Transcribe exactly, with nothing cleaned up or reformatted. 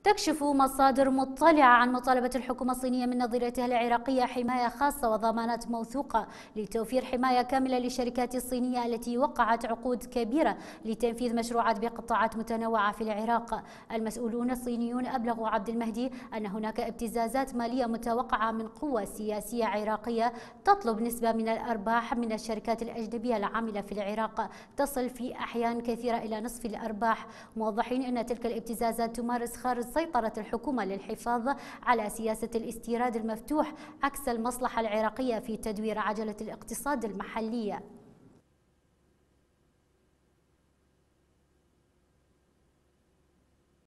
تكشف مصادر مطلعة عن مطالبة الحكومة الصينية من نظيرتها العراقية حماية خاصة وضمانات موثوقة لتوفير حماية كاملة للشركات الصينية التي وقعت عقود كبيرة لتنفيذ مشروعات بقطاعات متنوعة في العراق. المسؤولون الصينيون أبلغوا عبد المهدي أن هناك ابتزازات مالية متوقعة من قوى سياسية عراقية تطلب نسبة من الأرباح من الشركات الأجنبية العاملة في العراق تصل في أحيان كثيرة إلى نصف الأرباح، موضحين أن تلك الابتزازات تمارس خارج سيطرة الحكومة للحفاظ على سياسة الاستيراد المفتوح عكس المصلحة العراقية في تدوير عجلة الاقتصاد المحلية.